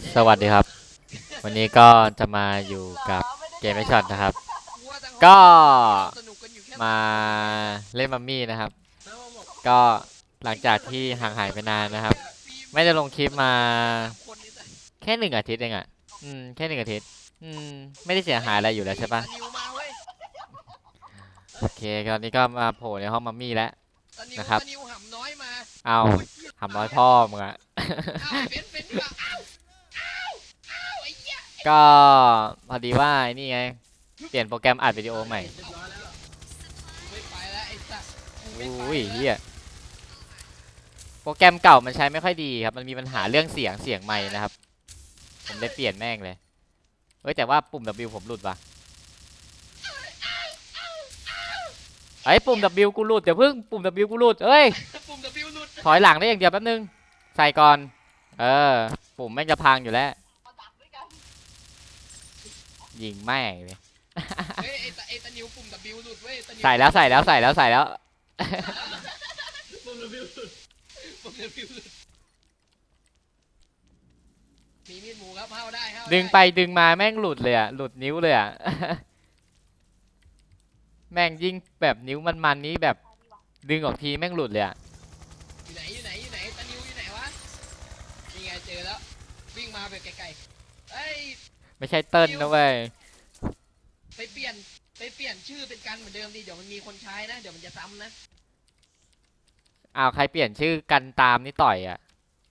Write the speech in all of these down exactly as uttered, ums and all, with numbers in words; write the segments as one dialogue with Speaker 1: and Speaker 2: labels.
Speaker 1: สวัสดีครับวันนี้ก็จะมาอยู่กับเกมไอช็อตนะครับก็มาเล่นมัมมี่นะครับก็หลังจากที่ห่างหายไปนานนะครับไม่ได้ลงคลิปมาแค่หนึ่งอาทิตย์เองอ่ะอืมแค่หนึ่งอาทิตย์อืมไม่ได้เสียหายอะไรอยู่แล้วใช่ปะโอเคตอนนี้ก็มาโผล่ในห้องมัมมี่แล้วนะครับเอาหำน้อยพ่อมึงอะก็พอดีว่านี่ไงเปลี่ยนโปรแกรมอัดวิดีโอใหม่อุ้ยเฮียโปรแกรมเก่ามันใช้ไม่ค่อยดีครับมันมีปัญหาเรื่องเสียงเสียงไมค์นะครับผมเลยเปลี่ยนแม่งเลยเฮ้ยแต่ว่าปุ่ม W ผมหลุดว่ะไอ้ปุ่ม W กูหลุดเดี๋ยวพึ่งปุ่ม W กูหลุดเอ้ยถอยหลังได้อย่างเดียวแป๊บนึงใส่ก่อนเออปุ่มแม่งจะพังอยู่แล้วยิงแม่งเลยใส่แล้วใส่แล้วใส่แล้วใส่แล้ว
Speaker 2: มีมีดหมูครับเข้าได้เข้า
Speaker 1: ดึงไปดึงมาแม่งหลุดเลยอ่ะหลุดนิ้วเลยอ่ะแม่งยิงแบบนิ้วมันๆนี้แบบดึงออกทีแม่งหลุดเลยอ่ะ
Speaker 2: อยู่ไหนอยู่ไหนอยู่ไหนตะนิวอยู่ไหนวะนี่ไงเจอแล้ววิ่งมาแบบไกลๆเอ้ย
Speaker 1: ไม่ใช่เติ้ลนะเว้ย
Speaker 2: ไปเปลี่ยนไปเปลี่ยนชื่อเป็นกันเหมือนเดิมดิเดี๋ยวมันมีคนใช้นะเดี๋ยวมันจะซ้ำนะ
Speaker 1: อ้าวใครเปลี่ยนชื่อกันตามนี่ต่อยอ่ะ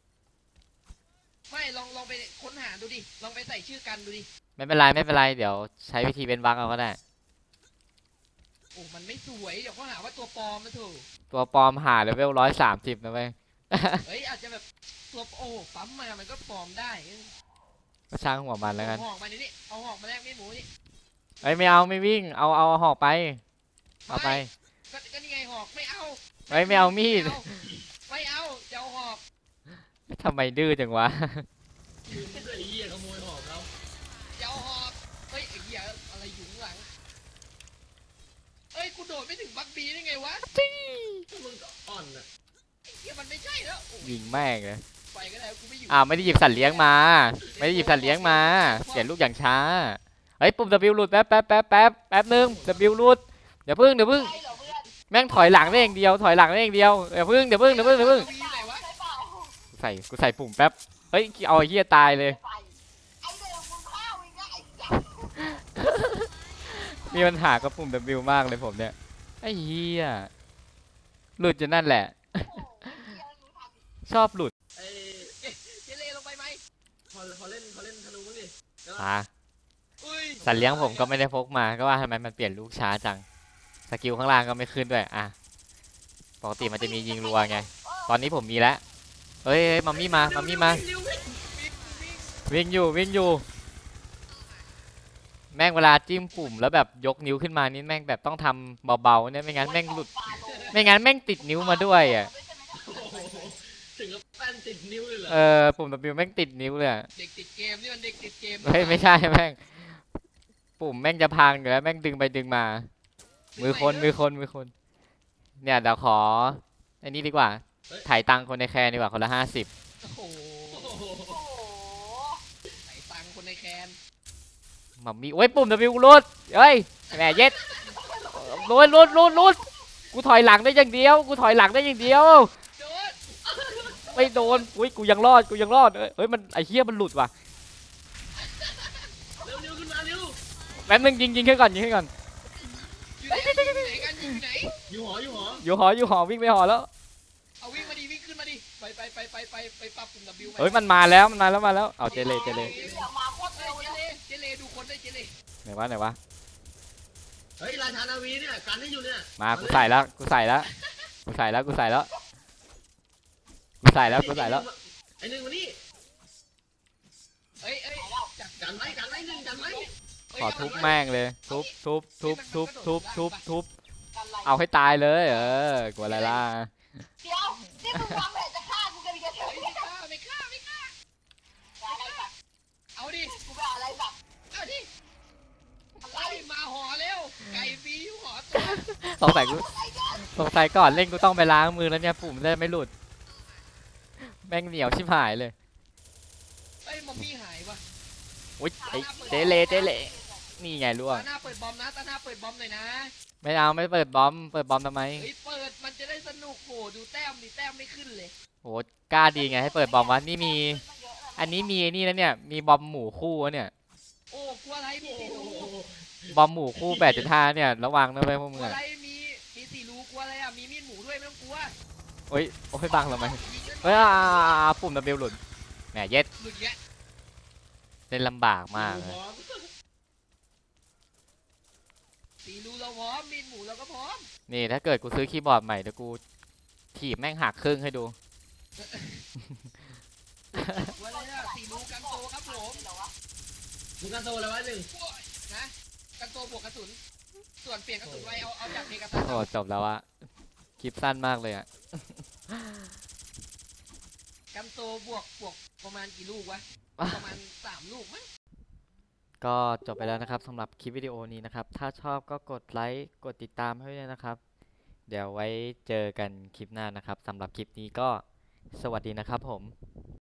Speaker 2: ไม่ลองลองไปค้นหาดูดิลองไปใส่ชื่อกันดูดิ
Speaker 1: ไม่เป็นไรไม่เป็นไรเดี๋ยวใช้วิธีเป็นบั๊กเอาก็ได้
Speaker 2: โอ้มันไม่สวยเดี๋ยวเขาหาว่าตัวปลอมมาถูก
Speaker 1: ตัวปลอมหาเลเวลร้อยสามสิบนะเว้ย
Speaker 2: เฮ้ยอาจจะแบบตัวโอ้ปั๊มมามันก็ปลอมได้
Speaker 1: ก็ช่างหัวมันแล้วกัน
Speaker 2: เอาหอกมานี่เอาหอกมาแลกมีดหมูนี่
Speaker 1: เอ้ยไม่เอาไม่วิ่งเอาเอาหอกไปเอาไป
Speaker 2: ก็นี่ไงหอกไม่เอา
Speaker 1: เฮ้ยไม่เอามีด
Speaker 2: ไม่เอาจะเอาหอก
Speaker 1: ทำไมดื้อจังวะ
Speaker 2: คือไอ้เหี้ยขโมยหอกแล้วจะเอาหอกเฮ้ยไอ้เหี้ยอะไรอยู่ข้างหลังเอ้ยกูโดดไม่ถึงบักบีได้ไงวะจี้มึงอ่อนอ่ะไอ้เหี้ยมันไม่ใช่แล้ว
Speaker 1: ยิงแม่งเลย
Speaker 2: ไปก็ได้กูไม่อยู่
Speaker 1: อ้าวไม่ได้หยิบสัตว์เลี้ยงมาไม่ได้หยิบสัตว์เลี้ยงมาเสียลูกอย่างช้าเฮ้ยปุ่ม W หลุดแป๊บแป๊บแป๊บแป๊บแป๊บนึง W หลุดเดี๋ยวพึ่งเดี๋ยวพึ่งแม่งถอยหลังได้อย่างเดียวถอยหลังได้อย่างเดียวเดี๋ยวพึ่งเดี๋ยวพึ่งเดี๋ยวพึ่งเดี๋ยวพึ่งใส่กูใส่ปุ่มแป๊บเฮ้ยเอาไอ้เหี้ยตายเลยมีปัญหากับปุ่ม W มากเลยผมเนี่ยไอ้เหี้ยหลุดจนนั่นแหละชอบหลุด
Speaker 2: เจเลลงไปไหมเขาเขาเล่นเขาเล่นธนูมั้งดิ
Speaker 1: อ่ะสัตว์เลี้ยงผมก็ไม่ได้พกมาก็ว่าทำไมมันเปลี่ยนลูกช้าจังสกิลข้างล่างก็ไม่ขึ้นด้วยอ่ะปกติมันจะมียิงรัวไงตอนนี้ผมมีแล้วเฮ้ยมัมมี่มามัมมี่มาวิ่งอยู่วิ่งอยู่แม่งเวลาจิ้มปุ่มแล้วแบบยกนิ้วขึ้นมานี่แม่งแบบต้องทำเบาๆเนี่ยไม่งั้นแม่งหลุดไม่งั้นแม่งติดนิ้วมาด้วยอ่ะ
Speaker 2: ถึงกับแป้นติดนิ้วเลยเหรอ
Speaker 1: เออปุ่ม W แม่งติดนิ้วเลย
Speaker 2: เด็กติดเกมนี่มันเด็กติดเกม
Speaker 1: เฮ้ยไม่ใช่แม่งปุ่มแม่งจะพังอยู่แล้วแม่งดึงไปดึงมามือคนมือคนมือคนเนี่ยเดี๋ยวขอไอ้นี่ดีกว่าถ่ายตังคนในแคร์ดีกว่าคนละห้าสิบ
Speaker 2: โอ้โหถ่ายตังคนในแคร์
Speaker 1: มัมมี่โอ้ยปุ่ม W กูรูดเฮ้ยแหมเย็ดรูดรูดรูดรูดกูถอยหลังได้อย่างเดียวกูถอยหลังได้อย่างเดียวไม่โดนอุ้ยกูยังรอดกูยังรอดเฮ้ยมันไอ้เหี้ยมันหลุดว่ะแป๊บนึงยิงยิงแค่ก่อนยิงแค่ก่อน
Speaker 2: อยู่หออยู่หอ
Speaker 1: อยู่หออยู่หอวิ่งไปหอแล้ว
Speaker 2: เอาวิ่งมาดิวิ่งขึ้นมาดิไปไปไปไปไปไปปรับปุ่ม W
Speaker 1: เฮ้ยมันมาแล้วมันมาแล้วมาแล้วเอาเจเลเจเล
Speaker 2: เจเลดูคนได้เจเล
Speaker 1: ไหนวะไหนวะ
Speaker 2: เฮ้ยราชานาวีเนี่ยกันให้อยู่เนี่ย
Speaker 1: มากูใส่แล้วกูใส่แล้วกูใส่แล้วกูใส่แล้วกูใส่แล้วกูใส่แล้ว
Speaker 2: ไอ้หนึ่งวันนี้เอ้ยเอ้ยกันไหมกันไหมหนึ่งกันไหม
Speaker 1: ขอทุบแม่งเลยทุบทุบทุบทุบทุบทุบทุบเอาให้ตายเลยเออกลัวอะไรล่ะ
Speaker 3: เดี๋ยวนี่มึงวางแผนจะฆ่ากูกันอีกแล้ว
Speaker 2: ไม่ฆ่าไม่ฆ่าไม่ฆ่าเอาดิ
Speaker 3: กูไปอะไรแบบ
Speaker 2: เอาดิอะไรมาหอเร็วไก่ปีหอ
Speaker 1: สงสัยกูสงสัยก่อนเล่นกูต้องไปล้างมือแล้วเนี่ยปุ่มได้ไม่หลุดแม่งเหนียวชิบหายเลย
Speaker 2: ไอ้มมอมมี่หายวะ
Speaker 1: อุ้ยไอ้เจเลเจเลนี่ไงล่วง
Speaker 2: ตาหน้าเปิดบอมนะตาหน้าเปิดบอมหน่อยนะ
Speaker 1: ไม่เอาไม่เปิดบอมเปิดบอมทำไม
Speaker 2: เฮ้ยเปิดมันจะได้สนุกโหดูแต้มดิแต้มไม่ขึ้นเลย
Speaker 1: โหกล้าดีไงให้เปิดบอมวะนี่มีอันนี้มีนี่นะเนี่ยมีบอมหมูคู่วะเนี่ย
Speaker 2: โอ้กลัวอะไรมีสี่รู
Speaker 1: บอมหมูคู่แปดจุดห้าเนี่ยระวังนะเว้ยพวก
Speaker 2: ก
Speaker 1: มึ
Speaker 2: ลั
Speaker 1: ง
Speaker 2: ว
Speaker 1: อะ
Speaker 2: อะไรมีมีสี่รูกลัวอะไรอ่ะมีมีดหมูด้วยไม่ต้องกลัว
Speaker 1: โอ้ยโอ้ยบังทำไม
Speaker 2: ยิงกัน
Speaker 1: เฮ้ยอ่าปุ่มดับเบิลหลุดแหมเย็ด
Speaker 2: หลุดแยะ
Speaker 1: เล่นลำบากมากเลย
Speaker 2: สี่รูเราพร้อมมีดหมูเราก็พร้อม
Speaker 1: นี่ถ้าเกิดกูซื้อคีย์บอร์ดใหม่เดี๋ยวกูถีบแม่งหักครึ่งให้ดู
Speaker 2: กลัวอะไรอ่ะสี่รูกันโตครับผม
Speaker 4: มึงกันโซแล้ววะหนึ่ง
Speaker 2: นะกันโตบวกกระสุนส่วนเปลี่ยนกระสุนไว้เอาเอาจากเพกาซัส
Speaker 1: โอ้จบแล้วอะคลิปสั้นมากเลยอะ
Speaker 2: กันโตบวกบวกประมาณกี่ลูกวะประมาณสามลูกมั้ง
Speaker 1: ก็จบไปแล้วนะครับสำหรับคลิปวิดีโอนี้นะครับ ถ้าชอบก็กดไลค์กดติดตามให้ด้วยนะครับ เดี๋ยวไว้เจอกันคลิปหน้านะครับสำหรับคลิปนี้ก็สวัสดีนะครับผม